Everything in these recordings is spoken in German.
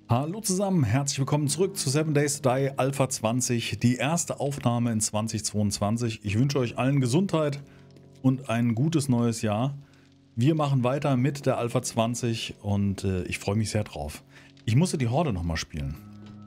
Hallo zusammen, herzlich willkommen zurück zu 7 Days to Die Alpha 20, die erste Aufnahme in 2022. Ich wünsche euch allen Gesundheit und ein gutes neues Jahr. Wir machen weiter mit der Alpha 20 und ich freue mich sehr drauf. Ich musste die Horde nochmal spielen.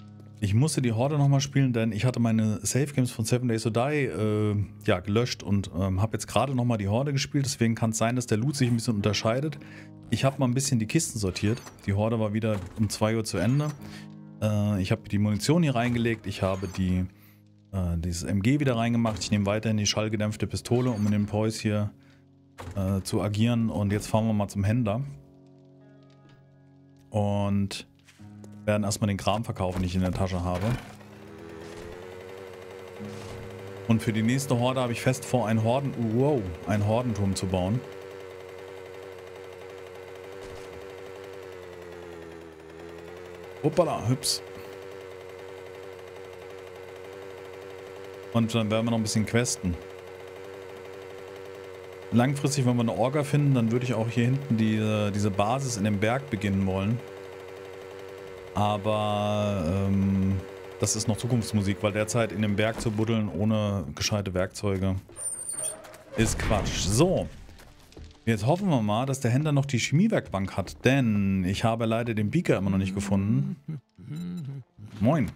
Denn ich hatte meine Save Games von 7 Days to Die gelöscht und habe jetzt gerade nochmal die Horde gespielt. Deswegen kann es sein, dass der Loot sich ein bisschen unterscheidet. Ich habe mal ein bisschen die Kisten sortiert. Die Horde war wieder um 2 Uhr zu Ende. Ich habe die Munition hier reingelegt. Ich habe dieses MG wieder reingemacht. Ich nehme weiterhin die schallgedämpfte Pistole, um in den Poys hier zu agieren. Und jetzt fahren wir mal zum Händler. Und werden erstmal den Kram verkaufen, den ich in der Tasche habe. Und für die nächste Horde habe ich fest vor, einen Hordenturm zu bauen. Hoppala, hüps. Und dann werden wir noch ein bisschen questen. Langfristig, wenn wir eine Orga finden, dann würde ich auch hier hinten diese Basis in dem Berg beginnen wollen. Aber das ist noch Zukunftsmusik, weil derzeit in dem Berg zu buddeln ohne gescheite Werkzeuge ist Quatsch. So, jetzt hoffen wir mal, dass der Händler noch die Chemiewerkbank hat, denn ich habe leider den Beaker immer noch nicht gefunden. Moin.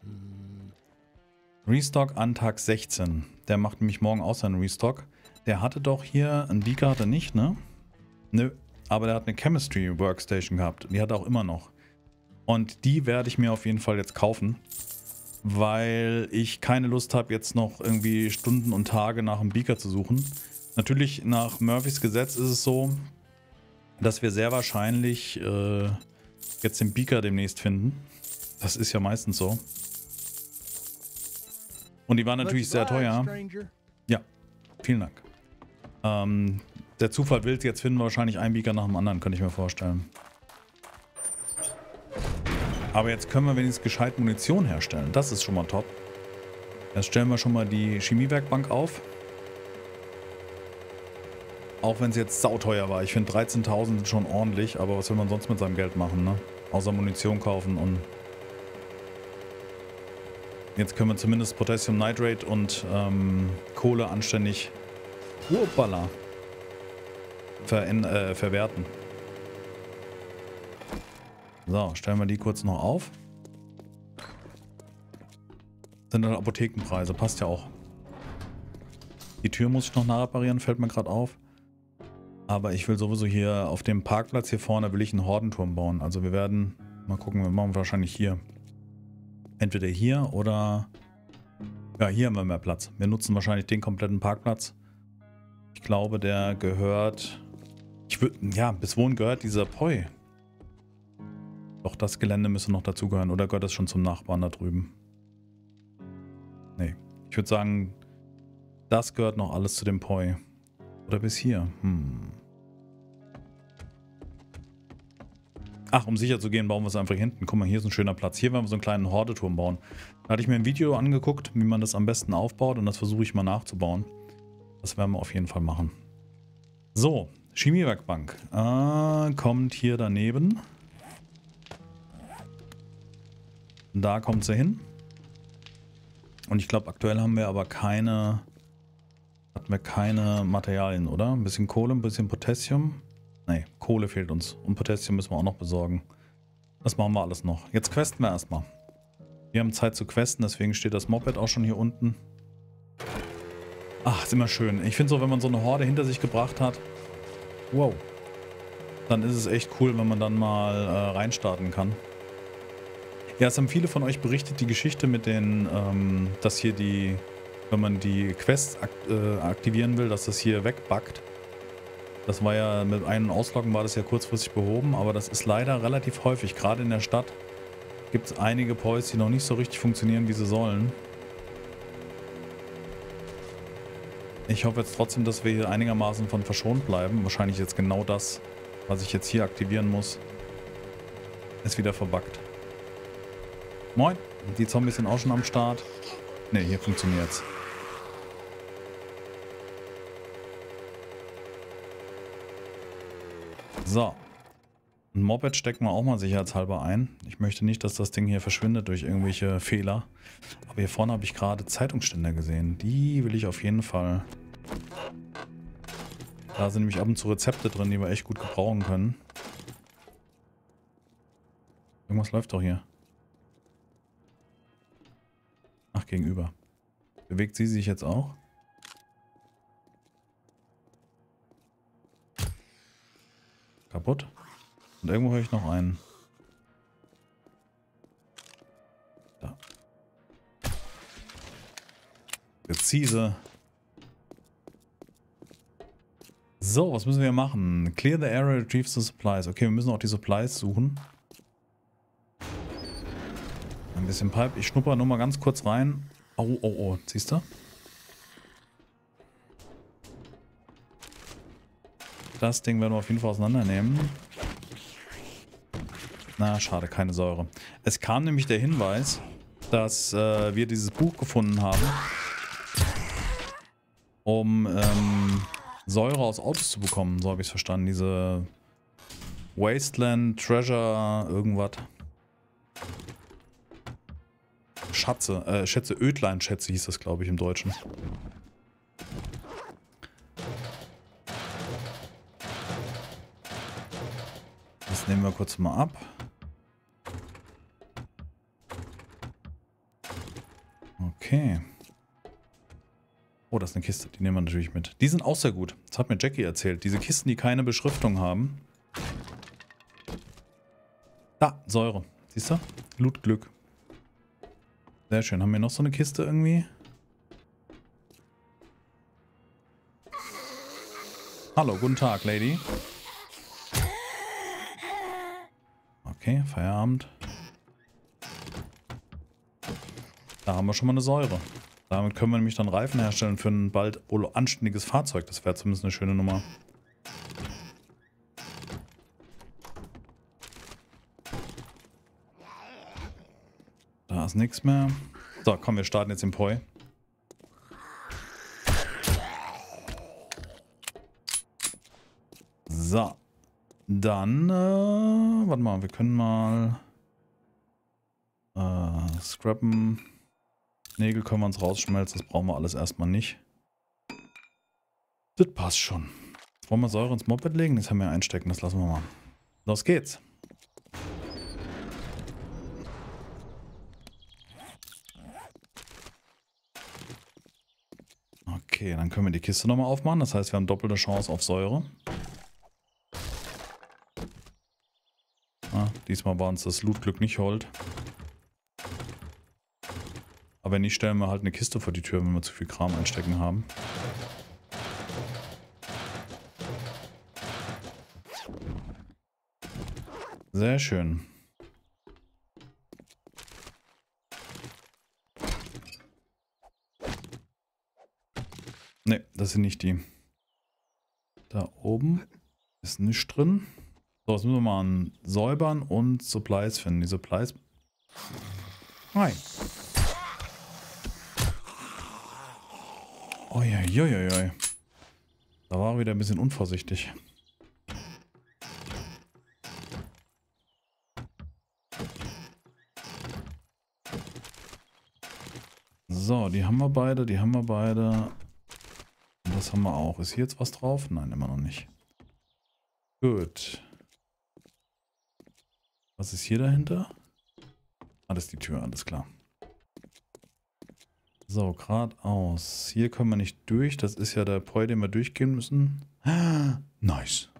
Restock an Tag 16. Der macht nämlich morgen auch seinen Restock. Der hatte doch hier, einen Beaker hat er nicht, ne? Nö, aber der hat eine Chemistry Workstation gehabt. Die hat er auch immer noch. Und die werde ich mir auf jeden Fall jetzt kaufen, weil ich keine Lust habe, jetzt noch irgendwie Stunden und Tage nach einem Beaker zu suchen. Natürlich, nach Murphys Gesetz ist es so, dass wir sehr wahrscheinlich jetzt den Beaker demnächst finden. Das ist ja meistens so. Und die waren natürlich sehr teuer. Ja, vielen Dank. Der Zufall will, jetzt finden wir wahrscheinlich einen Beaker nach dem anderen, könnte ich mir vorstellen. Aber jetzt können wir wenigstens gescheit Munition herstellen. Das ist schon mal top. Jetzt stellen wir schon mal die Chemiewerkbank auf. Auch wenn es jetzt sauteuer war. Ich finde 13.000 sind schon ordentlich. Aber was will man sonst mit seinem Geld machen, ne? Außer Munition kaufen und... Jetzt können wir zumindest Potassium Nitrate und Kohle anständig verwerten. So, stellen wir die kurz noch auf. Sind dann Apothekenpreise, passt ja auch. Die Tür muss ich noch nachreparieren, fällt mir gerade auf. Aber ich will sowieso hier auf dem Parkplatz hier vorne will ich einen Hordenturm bauen. Also wir werden, mal gucken, wir machen wahrscheinlich hier. Entweder hier oder... Ja, hier haben wir mehr Platz. Wir nutzen wahrscheinlich den kompletten Parkplatz. Ich glaube, der gehört... Ja, bis wohin gehört dieser Poi? Doch, das Gelände müsste noch dazugehören. Oder gehört das schon zum Nachbarn da drüben? Nee. Ich würde sagen, das gehört noch alles zu dem Poi. Oder bis hier. Ach, um sicher zu gehen, bauen wir es einfach hinten. Guck mal, hier ist ein schöner Platz. Hier werden wir so einen kleinen Hordeturm bauen. Da hatte ich mir ein Video angeguckt, wie man das am besten aufbaut. Und das versuche ich mal nachzubauen. Das werden wir auf jeden Fall machen. So, Chemiewerkbank. Kommt hier daneben. Da kommt sie hin. Und ich glaube, aktuell haben wir aber keine Materialien, oder? Ein bisschen Kohle, ein bisschen Potassium. Nee, Kohle fehlt uns. Und Potassium müssen wir auch noch besorgen. Das machen wir alles noch. Jetzt questen wir erstmal. Wir haben Zeit zu questen, deswegen steht das Moped auch schon hier unten. Ach, ist immer schön. Ich finde so, wenn man so eine Horde hinter sich gebracht hat, wow, dann ist es echt cool, wenn man dann mal reinstarten kann. Ja, es haben viele von euch berichtet, die Geschichte mit den, dass hier wenn man die Quests aktivieren will, dass das hier wegbuggt. Das war ja, mit einem Ausloggen war das ja kurzfristig behoben, aber das ist leider relativ häufig. Gerade in der Stadt gibt es einige Poys, die noch nicht so richtig funktionieren, wie sie sollen. Ich hoffe jetzt trotzdem, dass wir hier einigermaßen von verschont bleiben. Wahrscheinlich jetzt genau das, was ich jetzt hier aktivieren muss, ist wieder verbuggt. Moin, die Zombies sind auch schon am Start. Ne, hier funktioniert's. So. Ein Moped stecken wir auch mal sicherheitshalber ein. Ich möchte nicht, dass das Ding hier verschwindet durch irgendwelche Fehler. Aber hier vorne habe ich gerade Zeitungsständer gesehen. Die will ich auf jeden Fall. Da sind nämlich ab und zu Rezepte drin, die wir echt gut gebrauchen können. Irgendwas läuft doch hier. Ach, gegenüber. Bewegt sie sich jetzt auch? Kaputt? Und irgendwo höre ich noch einen. Da. Präzise. So, was müssen wir machen? Clear the area, retrieve the supplies. Okay, wir müssen auch die Supplies suchen. Ein bisschen Pipe. Ich schnupper nur mal ganz kurz rein. Oh, oh, oh. Siehst du? Das Ding werden wir auf jeden Fall auseinandernehmen. Na, schade, keine Säure. Es kam nämlich der Hinweis, dass wir dieses Buch gefunden haben, um Säure aus Autos zu bekommen. So habe ich es verstanden. Diese Wasteland, Treasure, irgendwas. Schätze, Ödlein-Schätze hieß das, glaube ich, im Deutschen. Das nehmen wir kurz mal ab. Okay. Oh, das ist eine Kiste. Die nehmen wir natürlich mit. Die sind auch sehr gut. Das hat mir Jackie erzählt. Diese Kisten, die keine Beschriftung haben. Da, Säure. Siehst du? Loot-Glück. Sehr schön. Haben wir noch so eine Kiste irgendwie? Hallo, guten Tag, Lady. Okay, Feierabend. Da haben wir schon mal eine Säure. Damit können wir nämlich dann Reifen herstellen für ein bald wohl anständiges Fahrzeug. Das wäre zumindest eine schöne Nummer. Da ist nichts mehr. So, komm, wir starten jetzt im Poi. So. Dann, warte mal, wir können mal scrappen. Nägel können wir uns rausschmelzen, das brauchen wir alles erstmal nicht. Das passt schon. Jetzt wollen wir Säure ins Moped legen? Das haben wir einstecken, das lassen wir mal. Los geht's. Okay, dann können wir die Kiste nochmal aufmachen. Das heißt, wir haben doppelte Chance auf Säure. Diesmal war uns das Lootglück nicht hold. Aber wenn nicht, stellen wir halt eine Kiste vor die Tür, wenn wir zu viel Kram einstecken haben. Sehr schön. Ne, das sind nicht die. Da oben ist nichts drin. So, jetzt müssen wir mal säubern und Supplies finden. Die Supplies... Hi. Uiuiuiui. Da war er wieder ein bisschen unvorsichtig. So, die haben wir beide, die haben wir beide. Und das haben wir auch. Ist hier jetzt was drauf? Nein, immer noch nicht. Gut. Was ist hier dahinter? Ah, das ist die Tür, alles klar. So, geradeaus. Hier können wir nicht durch. Das ist ja der Poi, den wir durchgehen müssen. Nice.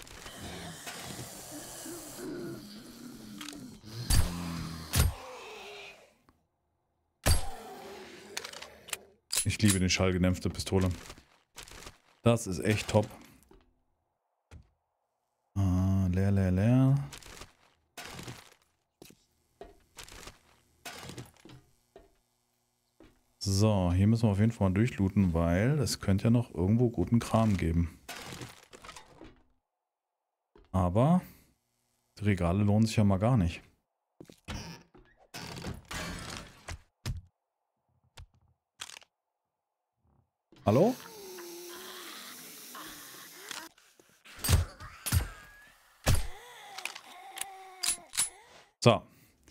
Ich liebe die schallgedämpfte Pistole. Das ist echt top. Leer, leer, leer. So, hier müssen wir auf jeden Fall mal durchlooten, weil es könnte ja noch irgendwo guten Kram geben. Aber die Regale lohnen sich ja mal gar nicht. Hallo? So.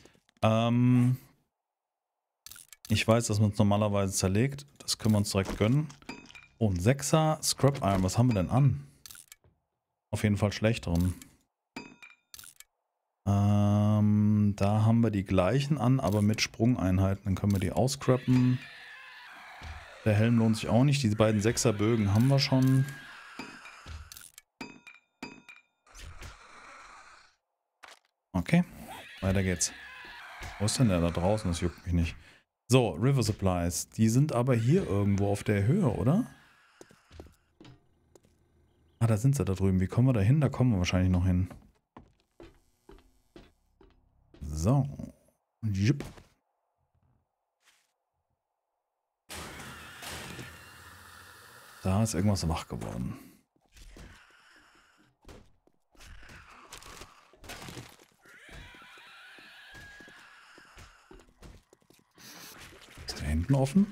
Ich weiß, dass man es normalerweise zerlegt. Das können wir uns direkt gönnen. Oh, ein 6er Scrap Iron. Was haben wir denn an? Auf jeden Fall schlechteren. Da haben wir die gleichen an, aber mit Sprungeinheiten. Dann können wir die auscrappen. Der Helm lohnt sich auch nicht. Diese beiden 6er Bögen haben wir schon. Okay, weiter geht's. Wo ist denn der da draußen? Das juckt mich nicht. So, River Supplies. Die sind aber hier irgendwo auf der Höhe, oder? Ah, da sind sie da drüben. Wie kommen wir da hin? Da kommen wir wahrscheinlich noch hin. So. Jupp. Da ist irgendwas wach geworden. Ist da hinten offen?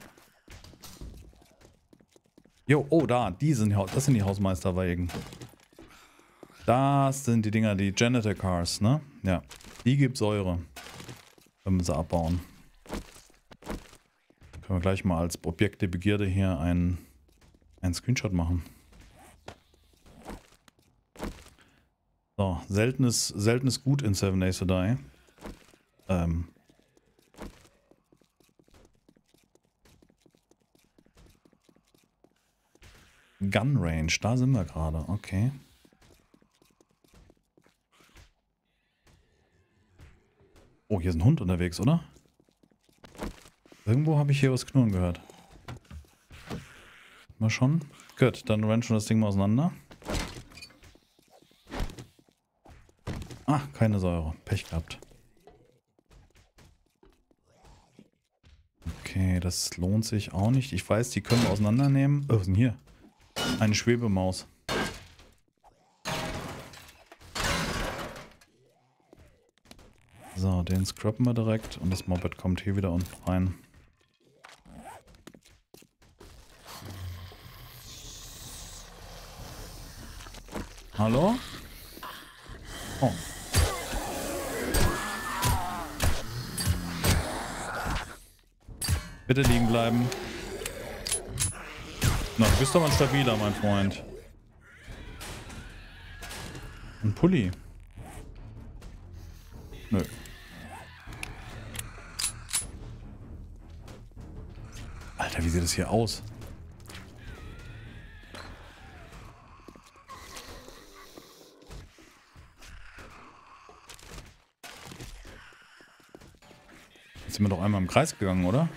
Jo, oh, da, das sind die Hausmeisterwägen. Das sind die Dinger, die Janitor Cars, ne? Ja, die gibt Säure, wenn wir sie abbauen. Können wir gleich mal als Objekt der Begierde hier einen Screenshot machen. So, seltenes Gut in 7 Days to Die. Gun Range, da sind wir gerade, okay. Oh, hier ist ein Hund unterwegs, oder? Irgendwo habe ich hier was knurren gehört. Mal schon. Gut, dann ranchen wir das Ding mal auseinander. Ah, keine Säure. Pech gehabt. Okay, das lohnt sich auch nicht. Ich weiß, die können wir auseinandernehmen. Oh, was ist denn hier? Eine Schwebemaus. So, den scrappen wir direkt und das Moped kommt hier wieder unten rein. Hallo? Oh. Bitte liegen bleiben. Na, du bist doch mal stabiler, mein Freund. Ein Pulli. Nö. Alter, wie sieht das hier aus? Jetzt sind wir doch einmal im Kreis gegangen, oder?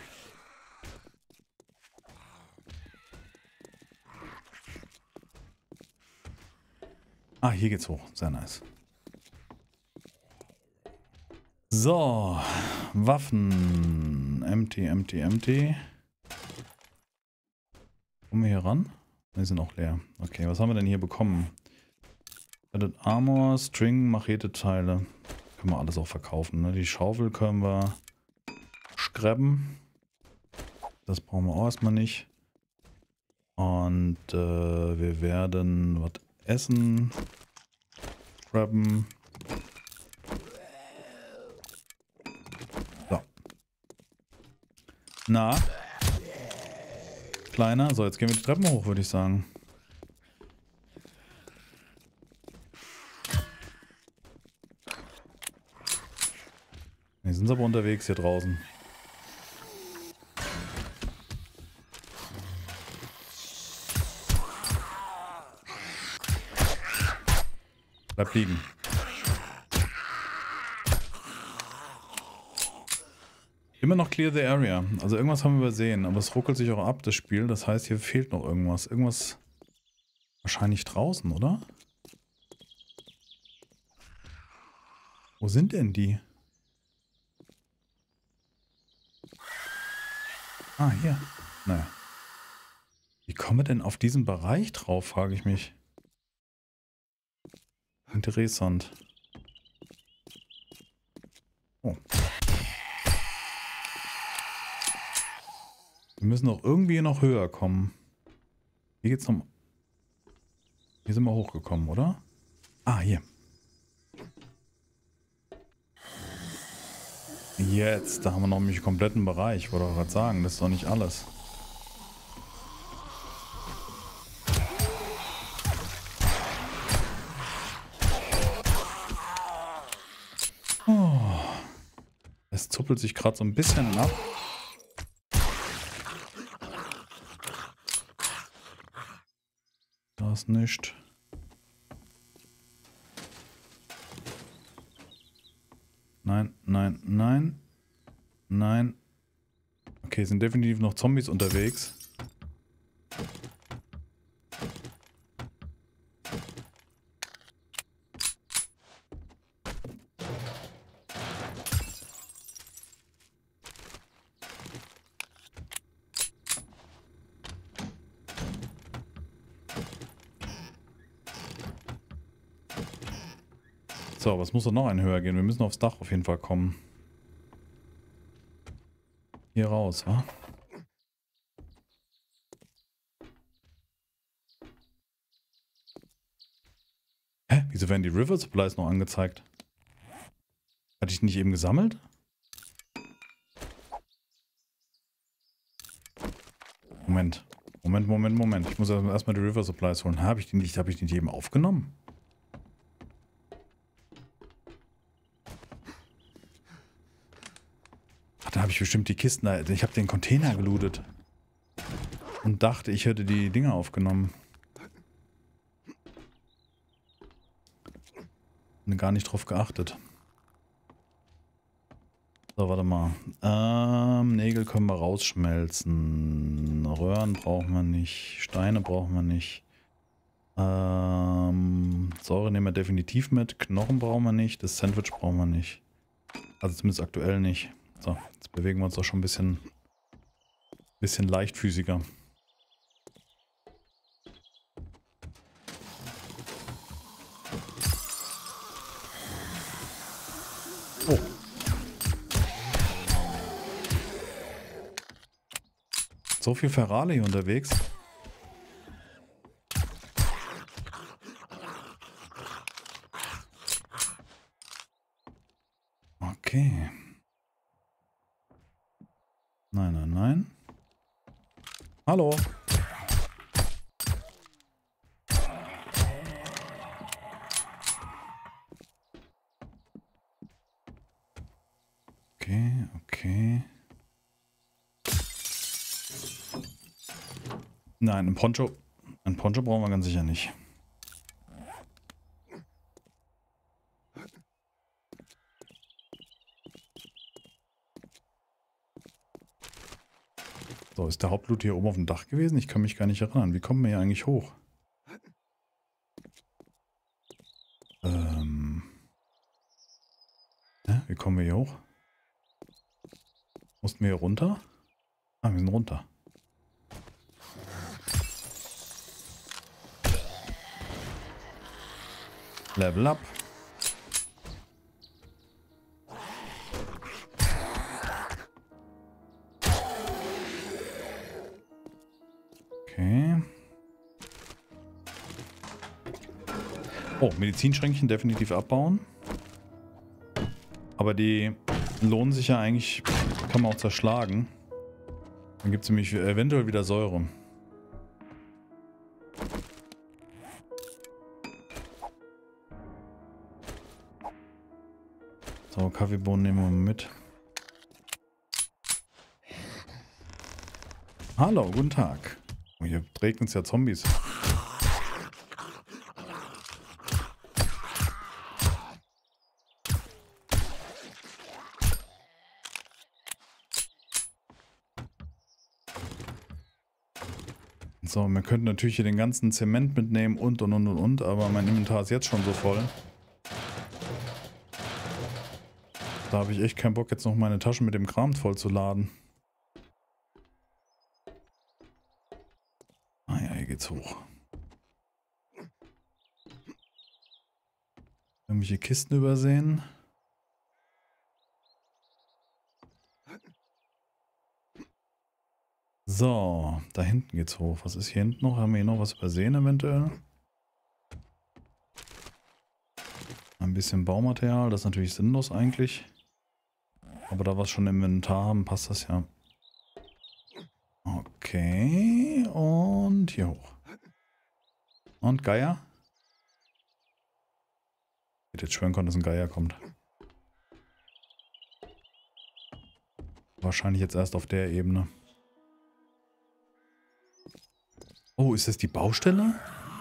Ah, hier geht's hoch. Sehr nice. So. Waffen. Empty. Kommen wir hier ran? Die sind auch leer. Okay, was haben wir denn hier bekommen? Added Armor, String, Machete-Teile. Können wir alles auch verkaufen, ne? Die Schaufel können wir scrabben. Das brauchen wir auch erstmal nicht. Und wir werden was essen. Scrabben. So. Na? Kleiner. So, jetzt gehen wir die Treppen hoch, würde ich sagen. Wir sind aber unterwegs hier draußen. Bleib liegen. Immer noch clear the area. Also irgendwas haben wir übersehen, aber es ruckelt sich auch ab, das Spiel. Das heißt, hier fehlt noch irgendwas. Irgendwas wahrscheinlich draußen, oder? Wo sind denn die? Ah, hier. Naja. Wie kommen wir denn auf diesen Bereich drauf, frage ich mich. Interessant. Oh. Wir müssen doch irgendwie noch höher kommen. Hier geht's noch. Hier sind wir hochgekommen, oder? Ah, hier. Jetzt, da haben wir noch einen kompletten Bereich. Wollte ich gerade sagen, das ist doch nicht alles. Oh. Es zuppelt sich gerade so ein bisschen ab. Da ist nichts. Nein, nein, nein. Nein. Okay, sind definitiv noch Zombies unterwegs. So, was muss doch noch ein höher gehen? Wir müssen aufs Dach auf jeden Fall kommen. Hier raus, wa? Hä? Wieso werden die River Supplies noch angezeigt? Hatte ich die nicht eben gesammelt? Moment. Moment. Ich muss erstmal die River Supplies holen. Habe ich die nicht eben aufgenommen? Ach, da habe ich bestimmt die Kisten. Ich habe den Container gelootet. Und dachte, ich hätte die Dinger aufgenommen. Gar nicht drauf geachtet. So, warte mal. Nägel können wir rausschmelzen. Röhren brauchen wir nicht. Steine brauchen wir nicht. Säure nehmen wir definitiv mit. Knochen brauchen wir nicht. Das Sandwich brauchen wir nicht. Also zumindest aktuell nicht. So, jetzt bewegen wir uns doch schon ein bisschen leichtfüßiger. Oh. So viel Ferrari hier unterwegs. Okay. Nein. Hallo. Okay. Nein, ein Poncho brauchen wir ganz sicher nicht. So, ist der Hauptloot hier oben auf dem Dach gewesen? Ich kann mich gar nicht erinnern. Wie kommen wir hier eigentlich hoch? Ja, wie kommen wir hier hoch? Mussten wir hier runter? Ah, wir sind runter. Level up. Okay. Oh, Medizinschränkchen definitiv abbauen. Aber die lohnen sich ja eigentlich, kann man auch zerschlagen. Dann gibt es nämlich eventuell wieder Säure. So, Kaffeebohnen nehmen wir mit. Hallo, guten Tag. Oh, hier regnen es ja Zombies. So, wir könnten natürlich hier den ganzen Zement mitnehmen und, aber mein Inventar ist jetzt schon so voll. Da habe ich echt keinen Bock, jetzt noch meine Taschen mit dem Kram voll zu laden. Ah ja, hier geht's hoch. Irgendwelche Kisten übersehen. So, da hinten geht's hoch. Was ist hier hinten noch? Haben wir hier noch was übersehen eventuell? Ein bisschen Baumaterial, das ist natürlich sinnlos eigentlich. Aber da wir es schon im Inventar haben, passt das ja. Okay, und hier hoch. Und Geier? Ich hätte jetzt schwören können, dass ein Geier kommt. Wahrscheinlich jetzt erst auf der Ebene. Oh, ist das die Baustelle?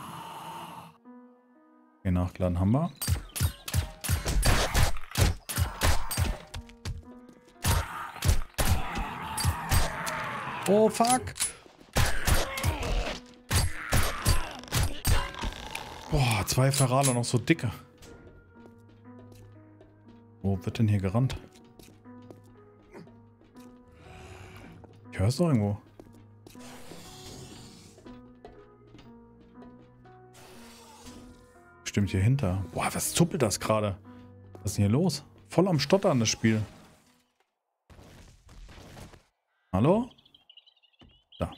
Okay, nachgeladen haben wir. Oh, fuck! Boah, 2 Ferraler, noch so dicke. Wo wird denn hier gerannt? Ich höre es doch irgendwo. Stimmt hier hinter. Boah, was zuppelt das gerade? Was ist denn hier los? Voll am Stottern, das Spiel. Hallo? Da.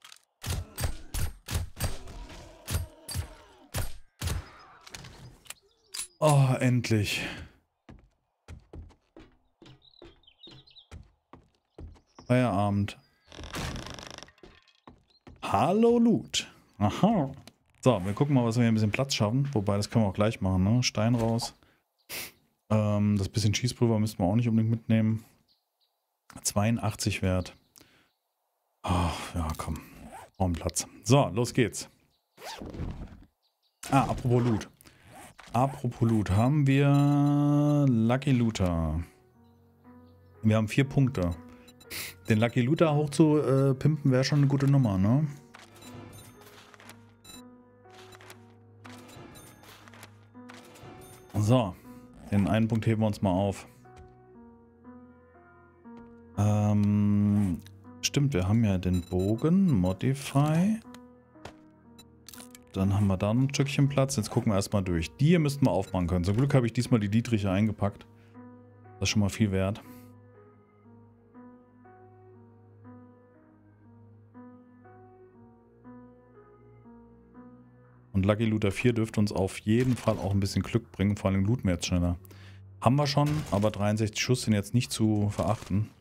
Oh, endlich. Feierabend. Hallo Loot. Aha. So, wir gucken mal, was wir hier ein bisschen Platz schaffen. Wobei, das können wir auch gleich machen, ne? Stein raus. Das bisschen Schießpulver müssen wir auch nicht unbedingt mitnehmen. 82 wert. Ach, ja, komm. Brauchen Platz. So, los geht's. Ah, apropos Loot. Apropos Loot. Haben wir Lucky Looter. Wir haben 4 Punkte. Den Lucky Looter hoch zu pimpen wäre schon eine gute Nummer, ne? So, den einen Punkt heben wir uns mal auf. Stimmt, wir haben ja den Bogen, Modify. Dann haben wir da ein Stückchen Platz. Jetzt gucken wir erstmal durch. Die hier müssten wir aufmachen können. Zum Glück habe ich diesmal die Dietriche eingepackt. Das ist schon mal viel wert. Und Lucky Looter 4 dürfte uns auf jeden Fall auch ein bisschen Glück bringen. Vor allem looten wir jetzt schneller. Haben wir schon, aber 63 Schuss sind jetzt nicht zu verachten.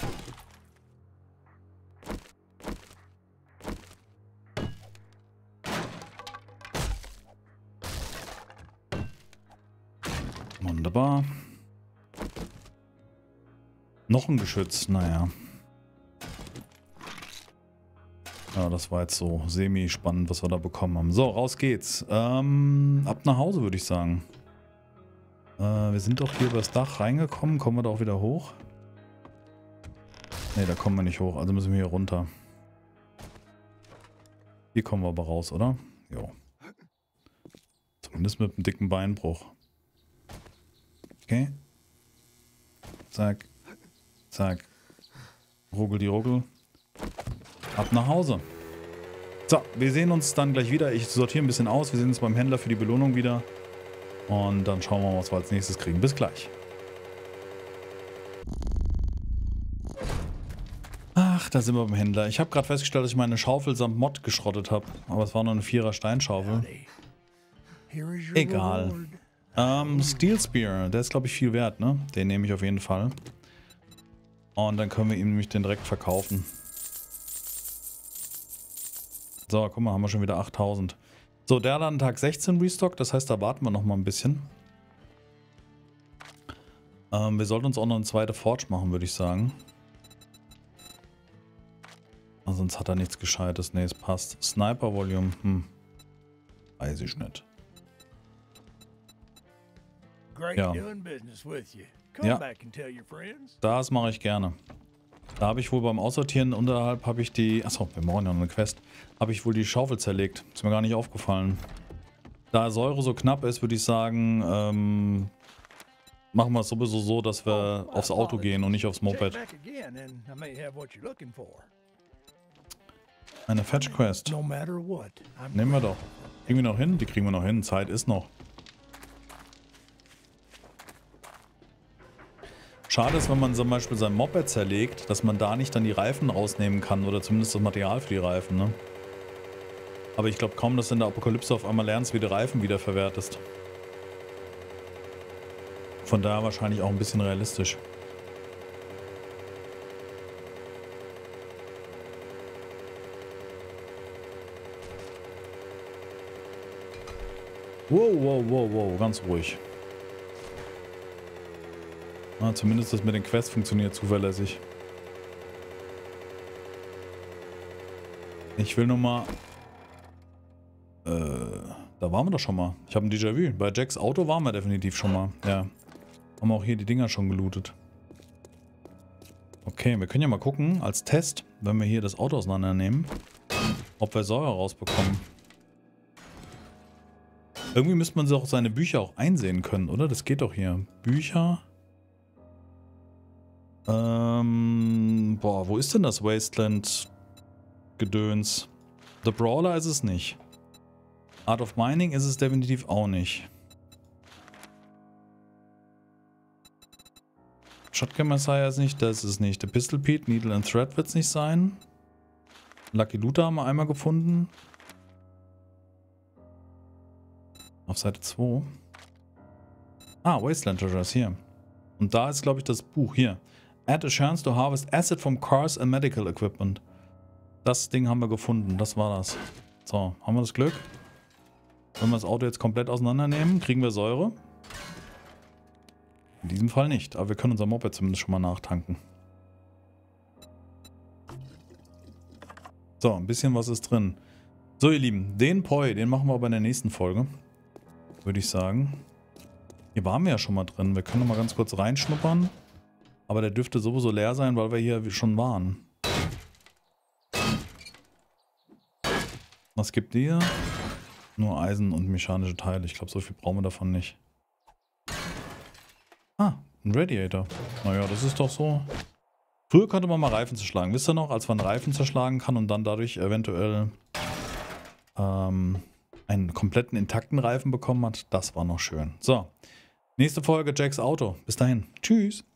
Wunderbar. Noch ein Geschütz, naja. Ja, das war jetzt so semi-spannend, was wir da bekommen haben. So, raus geht's. Ab nach Hause, würde ich sagen. Wir sind doch hier übers Dach reingekommen. Kommen wir da auch wieder hoch? Ne, da kommen wir nicht hoch. Also müssen wir hier runter. Hier kommen wir aber raus, oder? Jo. Zumindest mit einem dicken Beinbruch. Okay. Zack. Zack. Ruggel die Ruggel. Ab nach Hause. So, wir sehen uns dann gleich wieder. Ich sortiere ein bisschen aus. Wir sehen uns beim Händler für die Belohnung wieder. Und dann schauen wir mal, was wir als nächstes kriegen. Bis gleich. Ach, da sind wir beim Händler. Ich habe gerade festgestellt, dass ich meine Schaufel samt Mod geschrottet habe. Aber es war noch eine 4er Steinschaufel. Egal. Steel Spear. Der ist, glaube ich, viel wert, ne? Den nehme ich auf jeden Fall. Und dann können wir ihm nämlich den direkt verkaufen. So, guck mal, haben wir schon wieder 8000. So, der hat an Tag 16 Restock, das heißt, da warten wir noch mal ein bisschen. Wir sollten uns auch noch eine zweite Forge machen, würde ich sagen. Sonst hat er nichts Gescheites. Ne, es passt. Sniper Volume, weiß ich nicht. Ja. Ja, das mache ich gerne. Da habe ich wohl beim Aussortieren unterhalb habe ich die... Achso, wir brauchen ja noch eine Quest. Habe ich wohl die Schaufel zerlegt. Ist mir gar nicht aufgefallen. Da Säure so knapp ist, würde ich sagen, machen wir es sowieso so, dass wir aufs Auto gehen und nicht aufs Moped. Eine Fetch Quest. Nehmen wir doch. Kriegen wir noch hin? Die kriegen wir noch hin. Zeit ist noch. Schade ist, wenn man zum Beispiel sein Moped zerlegt, dass man da nicht dann die Reifen rausnehmen kann oder zumindest das Material für die Reifen, ne? Aber ich glaube kaum, dass du in der Apokalypse auf einmal lernst, wie du Reifen wiederverwertest. Von daher wahrscheinlich auch ein bisschen realistisch. Wow, wow, wow, wow, ganz ruhig. Na, zumindest das mit den Quests funktioniert zuverlässig. Ich will nur mal... da waren wir doch schon mal. Ich habe ein Déjà-vu. Bei Jacks Auto waren wir definitiv schon mal. Ja. Haben wir auch hier die Dinger schon gelootet. Okay, wir können ja mal gucken, als Test, wenn wir hier das Auto auseinandernehmen, ob wir Säure rausbekommen. Irgendwie müsste man auch seine Bücher auch einsehen können, oder? Das geht doch hier. Bücher. Boah, wo ist denn das Wasteland-Gedöns? The Brawler ist es nicht. Art of Mining ist es definitiv auch nicht. Shotgun Messiah ist nicht, das ist es nicht. The Pistol Pete, Needle and Thread wird es nicht sein. Lucky Looter haben wir einmal gefunden. Auf Seite 2. Ah, Wasteland Treasures hier. Und da ist, glaube ich, das Buch hier. Add a chance to harvest acid from cars and medical equipment. Das Ding haben wir gefunden, das war das. So, haben wir das Glück? Wenn wir das Auto jetzt komplett auseinandernehmen, kriegen wir Säure. In diesem Fall nicht, aber wir können unser Moped zumindest schon mal nachtanken. So, ein bisschen was ist drin. So, ihr Lieben, den Poi, den machen wir aber in der nächsten Folge. Würde ich sagen. Hier waren wir ja schon mal drin. Wir können noch mal ganz kurz reinschnuppern. Aber der dürfte sowieso leer sein, weil wir hier schon waren. Was gibt ihr? Nur Eisen und mechanische Teile. Ich glaube, so viel brauchen wir davon nicht. Ah, ein Radiator. Naja, das ist doch so. Früher konnte man mal Reifen zerschlagen. Wisst ihr noch, als man Reifen zerschlagen kann und dann dadurch eventuell einen kompletten intakten Reifen bekommen hat? Das war noch schön. So, nächste Folge Jacks Auto. Bis dahin. Tschüss.